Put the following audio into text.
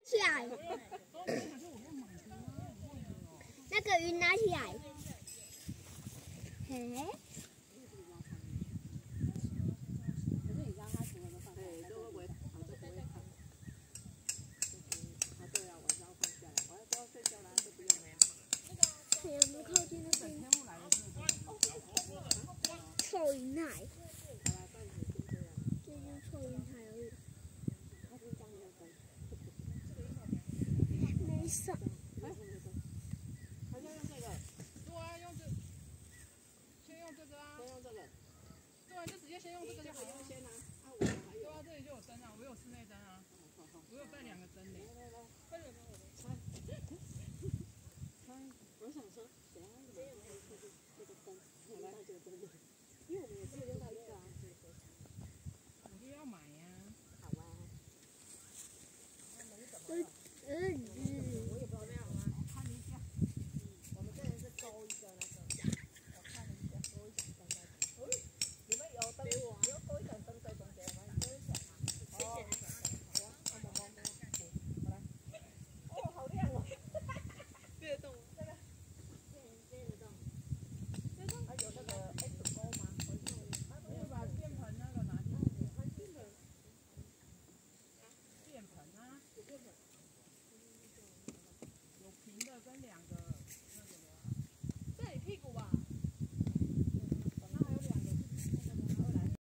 起来。那个云拿起来。嘿。可是你知道它除了放下来，就会不会？就不会放。啊，对啊，晚上放下来，晚上都要睡觉啦，就不用了。谁有没有靠近那边？臭云海。这就是臭云海而已。没事。还是用这个？对啊，用这，先用这个啊。先用这个。对啊，就直接先用这个就好了。